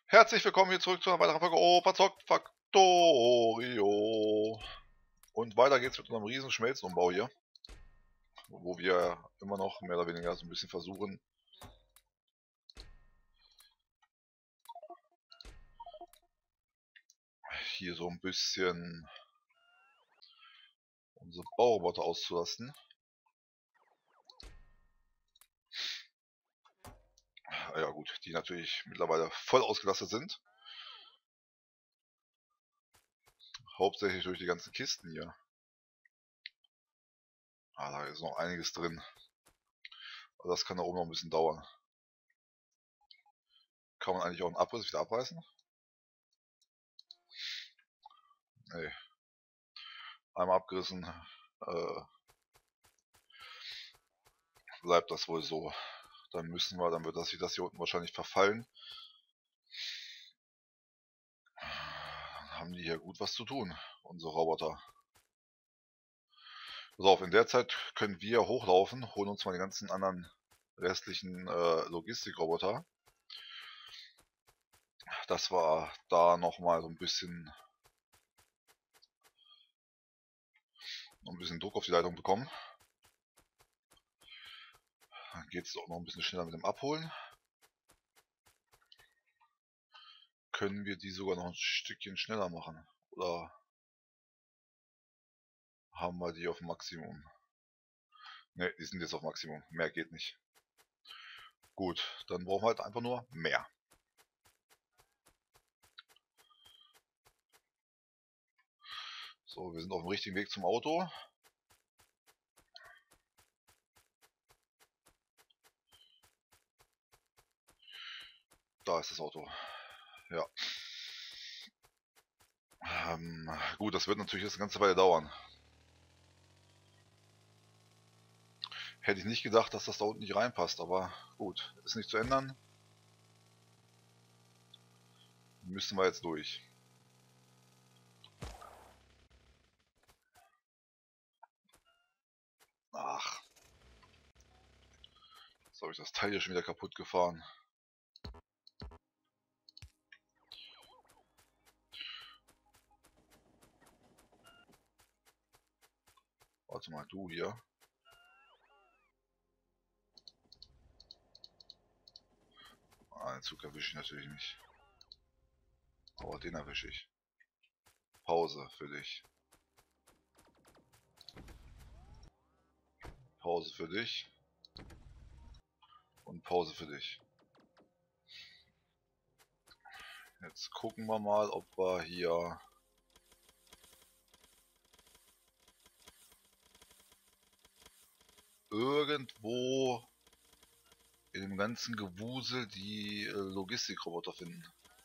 Herzlich willkommen hier zurück zu einer weiteren Folge Verzockt Factorio. Und weiter geht's mit unserem riesen Schmelzombau hier, wo wir immer noch mehr oder weniger so ein bisschen versuchen, hier so ein bisschen unsere Bauroboter auszulasten. Ja gut, die natürlich mittlerweile voll ausgelastet sind. Hauptsächlich durch die ganzen Kisten hier. Da ist noch einiges drin. Aber das kann da oben noch ein bisschen dauern. Kann man eigentlich auch einen Abriss wieder abreißen? Nee. Einmal abgerissen, bleibt das wohl so. Dann wird das hier unten wahrscheinlich verfallen. Dann haben die hier gut was zu tun, unsere Roboter. Pass auf, in der Zeit können wir hochlaufen, holen uns mal die ganzen anderen restlichen Logistikroboter. Das war da nochmal so ein bisschen Druck auf die Leitung bekommen. Dann geht es auch noch ein bisschen schneller mit dem Abholen. Können wir die sogar noch ein Stückchen schneller machen? Oder haben wir die auf Maximum? Ne, die sind jetzt auf Maximum. Mehr geht nicht. Gut, dann brauchen wir halt einfach nur mehr. So, wir sind auf dem richtigen Weg zum Auto. Da ist das Auto. Ja. Gut, das wird natürlich jetzt eine ganze Weile dauern. Hätte ich nicht gedacht, dass das da unten nicht reinpasst, aber gut, ist nicht zu ändern. Müssen wir jetzt durch. Ach. Jetzt habe ich das Teil hier schon wieder kaputt gefahren. Warte mal, du hier. Den Zug erwische ich natürlich nicht. Aber den erwische ich. Pause für dich. Pause für dich. Und Pause für dich. Jetzt gucken wir mal, ob wir hier irgendwo in dem ganzen Gewusel die Logistikroboter finden.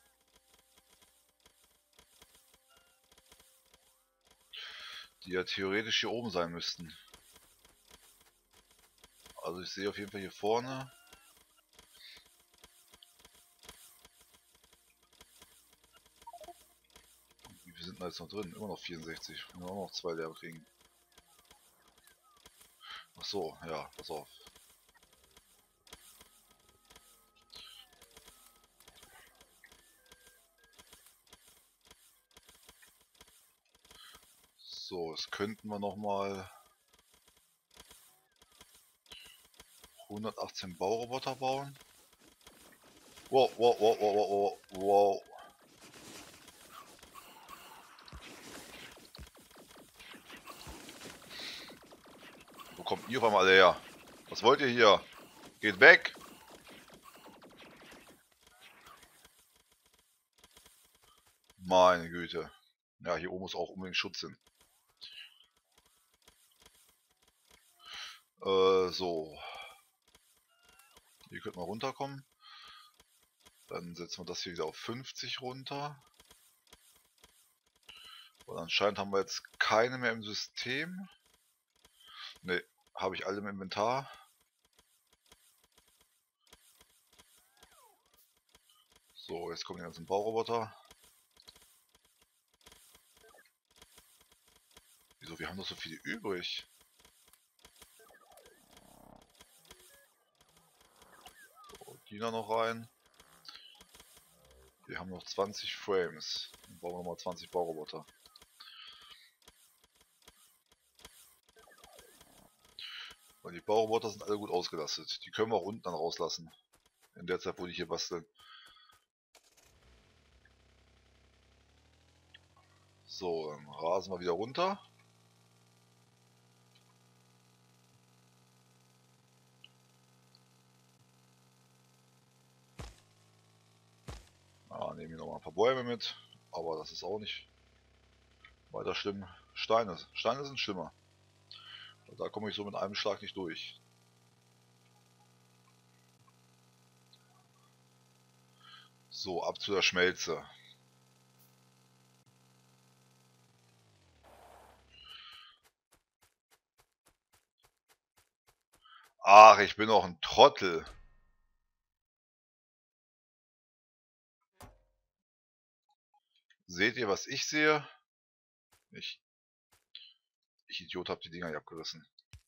Die ja theoretisch hier oben sein müssten. Also ich sehe auf jeden Fall hier vorne. Wie viel sind da jetzt noch drin? Immer noch 64. Wir auch noch 2 leer kriegen. Ach so, ja, pass auf. So, jetzt könnten wir noch mal 118 Bauroboter bauen. Wow, wow, wow, wow, wow, wow. Wo kommt ihr auf einmal alle her? Was wollt ihr hier? Geht weg! Meine Güte. Ja, hier oben muss auch unbedingt Schutz hin. So. Hier könnte man runterkommen. Dann setzen wir das hier wieder auf 50 runter. Und anscheinend haben wir jetzt keine mehr im System. Ne, habe ich alle im Inventar. So, jetzt kommen die ganzen Bauroboter. Wieso, wir haben doch so viele übrig. So, die da noch rein. Wir haben noch 20 Frames. Dann brauchen wir nochmal 20 Bauroboter. Weil die Bauroboter sind alle gut ausgelastet. Die können wir auch unten dann rauslassen. In der Zeit, wo die hier basteln. So, dann rasen wir wieder runter. Nehmen wir nochmal ein paar Bäume mit. Aber das ist auch nicht weiter schlimm. Steine sind schlimmer. Da komme ich so mit einem Schlag nicht durch. So, ab zu der Schmelze. Ach, ich bin auch ein Trottel. Seht ihr, was ich sehe? Ich Idiot, habe die Dinger nicht abgerissen.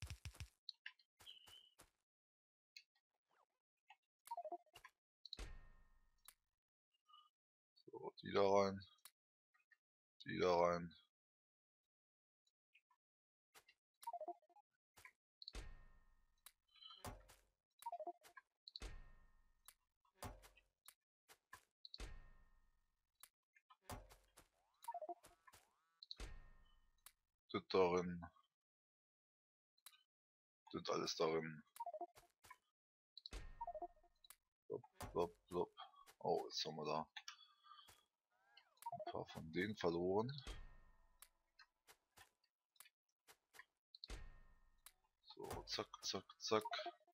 So, die da rein. Die da rein. Das darin. Das alles darin. Blop, blop, blop. Oh, jetzt haben wir da ein paar von denen verloren. So, zack, zack, zack.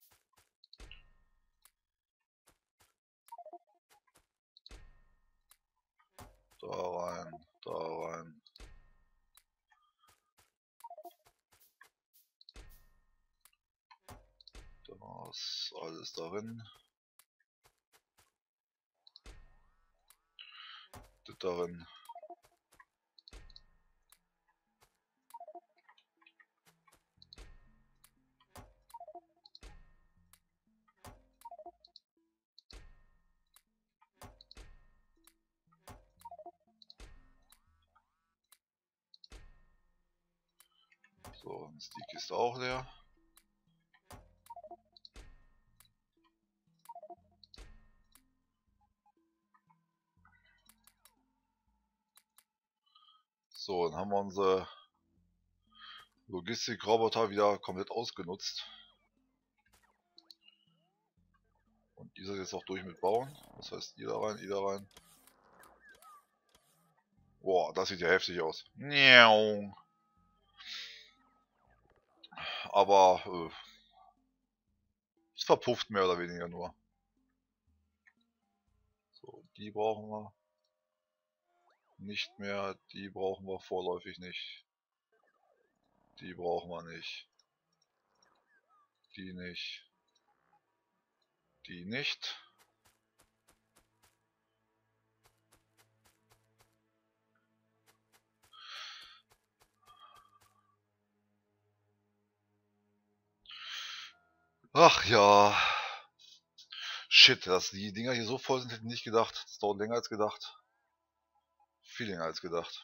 Da rein, da rein. Da ist alles darin. Das darin. So, dann ist die Kiste auch leer. So, dann haben wir unsere Logistikroboter wieder komplett ausgenutzt. Und ihr seid jetzt auch durch mit Bauen. Das heißt, ihr da rein, ihr da rein. Boah, das sieht ja heftig aus. Aber es verpufft mehr oder weniger nur. So, die brauchen wir nicht mehr. Die brauchen wir vorläufig nicht. Die brauchen wir nicht. Die nicht. Die nicht. Ach ja. Shit, dass die Dinger hier so voll sind, hätte ich nicht gedacht. Das dauert länger als gedacht. Viel länger als gedacht.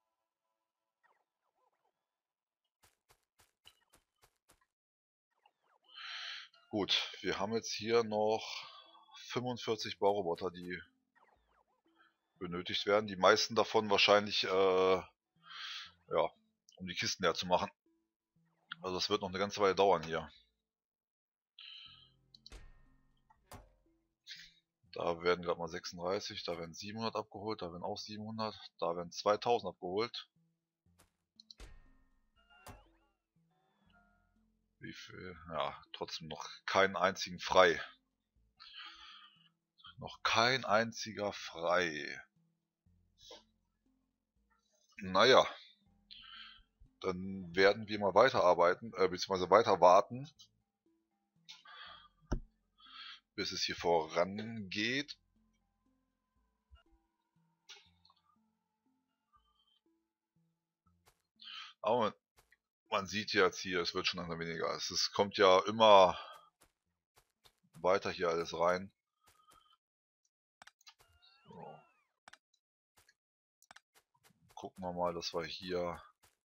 Gut, wir haben jetzt hier noch 45 Bauroboter, die benötigt werden. Die meisten davon wahrscheinlich, ja, um die Kisten leer zu machen. Also das wird noch eine ganze Weile dauern hier. Da werden gerade mal 36, da werden 700 abgeholt, da werden auch 700, da werden 2000 abgeholt. Wie viel? Ja, trotzdem noch keinen einzigen frei. Noch kein einziger frei. Naja, dann werden wir mal weiterarbeiten, beziehungsweise weiter warten, bis es hier vorangeht. Aber man sieht jetzt hier, es wird schon langsam weniger. Es kommt ja immer weiter hier alles rein. So. gucken wir mal, dass wir hier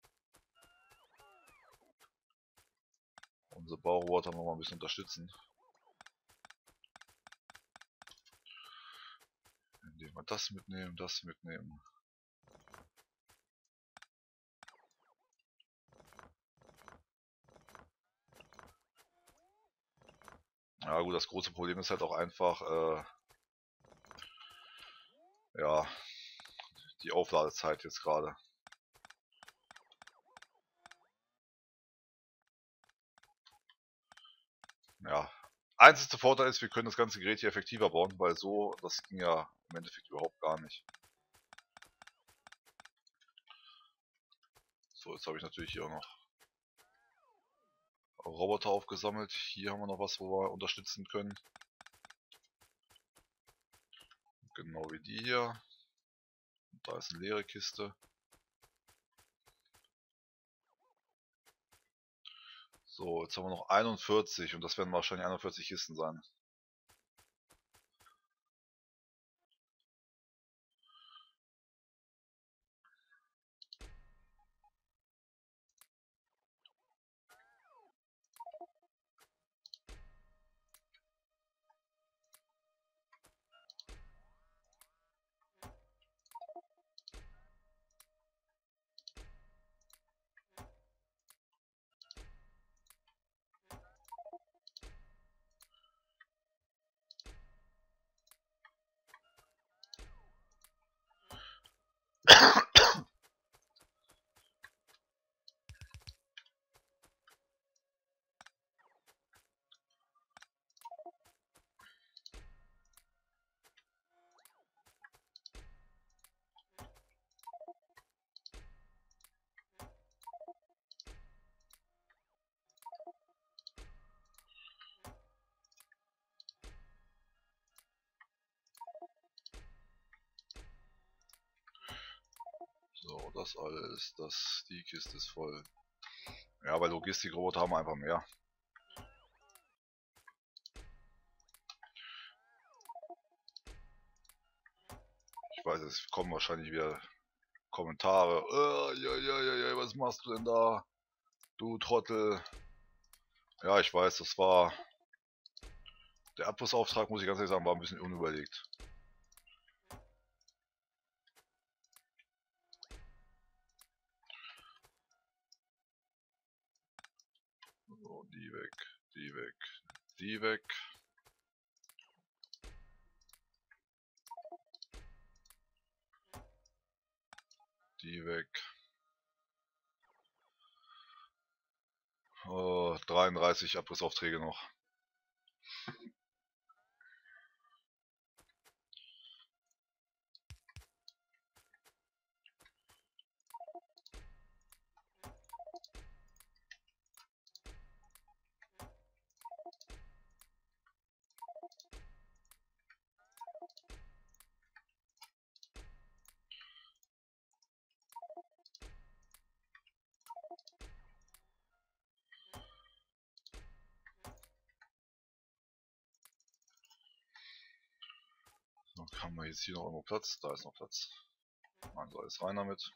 unsere Bauroboter noch mal ein bisschen unterstützen. Indem wir das mitnehmen, das mitnehmen. Ja gut, das große Problem ist halt auch einfach, ja, die Aufladezeit jetzt gerade. Ja, einzigste Vorteil ist, wir können das ganze Gerät hier effektiver bauen, weil so, das ging ja im Endeffekt überhaupt gar nicht. So, jetzt habe ich natürlich hier auch noch Roboter aufgesammelt. Hier haben wir noch was, wo wir unterstützen können. Genau wie die hier. Und da ist eine leere Kiste. So, jetzt haben wir noch 41 und das werden wahrscheinlich 41 Kisten sein. So, das alles, die Kiste ist voll. Ja, weil Logistikroboter haben wir einfach mehr. Ich weiß, es kommen wahrscheinlich wieder Kommentare. Ja, was machst du denn da? Du Trottel. Ja, ich weiß, das war... Der Abflussauftrag, muss ich ganz ehrlich sagen, war ein bisschen unüberlegt. So, die weg, die weg, die weg. Die weg. 33 Abrissaufträge noch. So, haben wir jetzt hier noch irgendwo Platz? Da ist noch Platz. Also alles rein damit.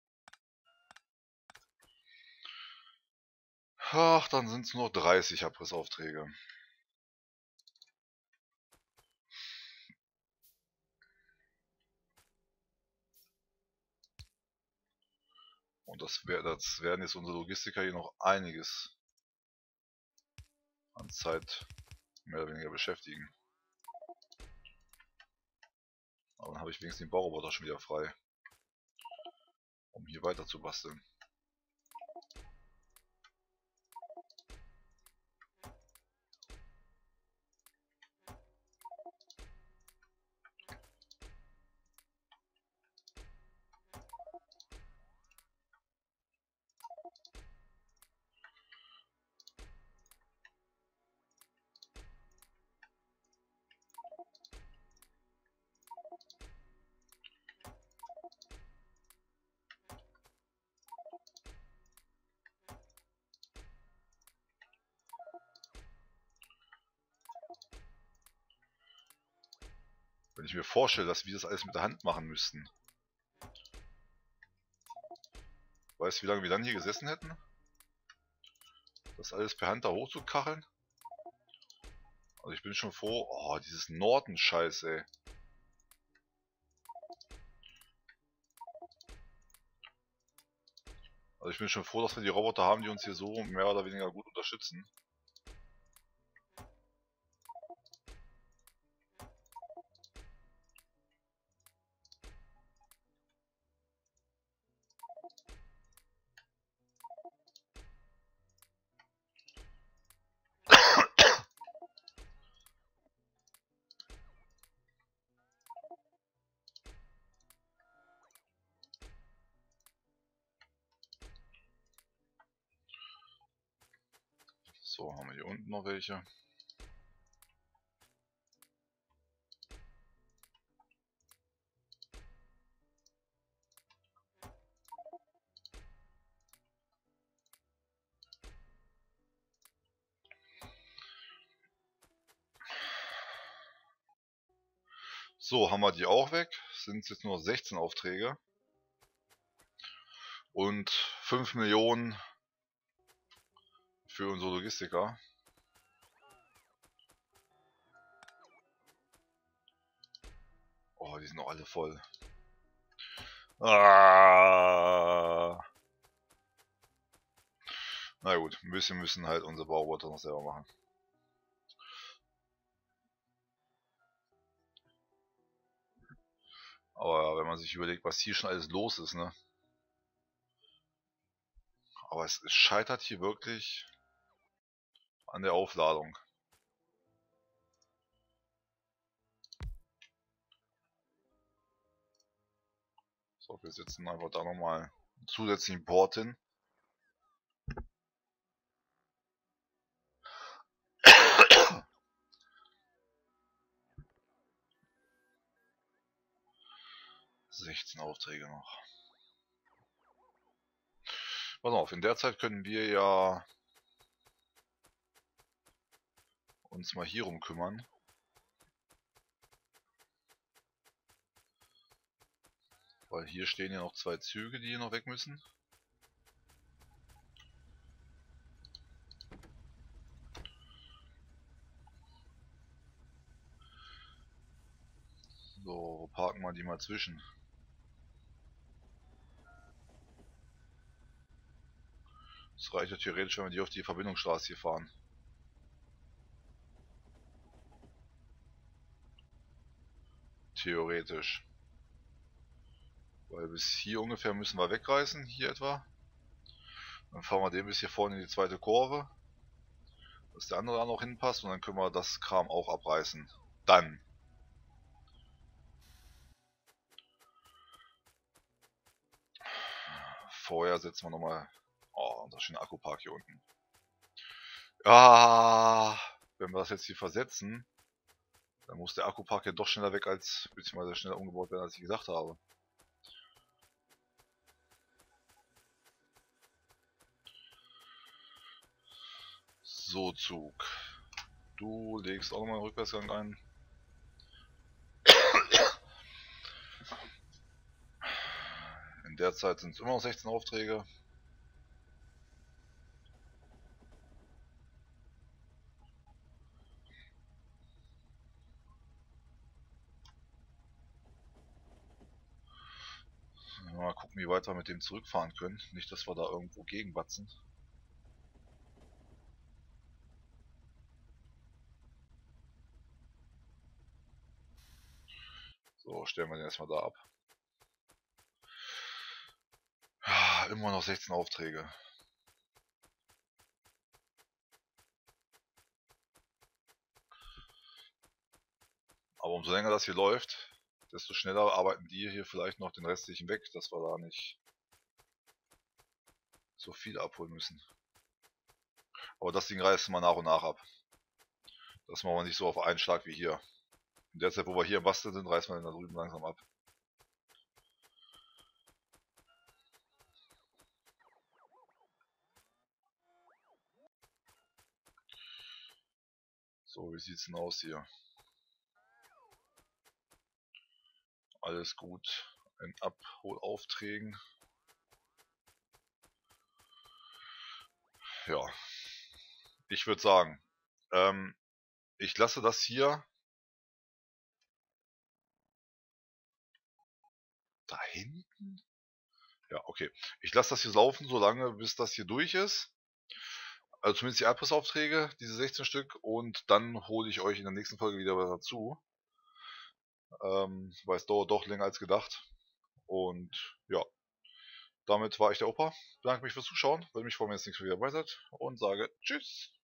Ach, dann sind es nur 30 Abrissaufträge. Und das werden jetzt unsere Logistiker hier noch einiges an Zeit mehr oder weniger beschäftigen. Aber dann habe ich wenigstens den Bauroboter schon wieder frei, um hier weiter zu basteln. Wenn ich mir vorstelle, dass wir das alles mit der Hand machen müssten. Weißt du, wie lange wir dann hier gesessen hätten? Das alles per Hand da hochzukacheln? Also ich bin schon froh. Oh, dieses Norton-Scheiß, ey. Also ich bin schon froh, dass wir die Roboter haben, die uns hier so mehr oder weniger gut unterstützen. So, haben wir hier unten noch welche. So, haben wir die auch weg. Sind jetzt nur 16 Aufträge. Und 5 Millionen für unsere Logistiker. Oh, die sind noch alle voll. Ah. Na gut, ein bisschen müssen halt unsere Bauroboter noch selber machen. Aber wenn man sich überlegt, was hier schon alles los ist, ne? Aber es scheitert hier wirklich an der Aufladung. So, wir setzen einfach da nochmal einen zusätzlichen Port hin. ...16 Aufträge noch. Pass auf, in der Zeit können wir ja uns mal hier rum kümmern. Weil hier stehen ja noch 2 Züge, die hier noch weg müssen. So, parken wir die mal zwischen. Das reicht ja theoretisch, wenn wir die auf die Verbindungsstraße hier fahren. Theoretisch. Weil bis hier ungefähr müssen wir wegreißen, hier etwa. Dann fahren wir den bis hier vorne in die zweite Kurve. Dass der andere da noch hinpasst und dann können wir das Kram auch abreißen. Dann. Vorher setzen wir nochmal... Oh, unser schöner Akkupark hier unten. Ah, wenn wir das jetzt hier versetzen, dann muss der Akkupark ja doch schneller weg als, beziehungsweise schneller umgebaut werden, als ich gesagt habe. So, Zug. Du legst auch nochmal einen Rückwärtsgang ein. In der Zeit sind es immer noch 16 Aufträge. Mal gucken, wie weit wir mit dem zurückfahren können. Nicht, dass wir da irgendwo gegenbatzen. So, stellen wir den erstmal da ab. Ja, immer noch 16 Aufträge. Aber umso länger das hier läuft, desto schneller arbeiten die hier vielleicht noch den restlichen weg, dass wir da nicht so viel abholen müssen. Aber das Ding reißen wir nach und nach ab. Das machen wir nicht so auf einen Schlag wie hier. In der Zeit, wo wir hier im Basteln sind, reißen wir den da drüben langsam ab. So, wie sieht's denn aus hier? Alles gut in Abholaufträgen. ja, ich würde sagen, ich lasse das hier da hinten. Ja, okay. Ich lasse das hier laufen, solange bis das hier durch ist. Also zumindest die Abrissaufträge, diese 16 Stück, und dann hole ich euch in der nächsten Folge wieder dazu. Weil es dauert doch länger als gedacht. Und ja, damit war ich der Opa. Bedanke mich fürs Zuschauen, würde mich freuen, wenn ihr jetzt nichts mehr wieder dabei seid und sage Tschüss.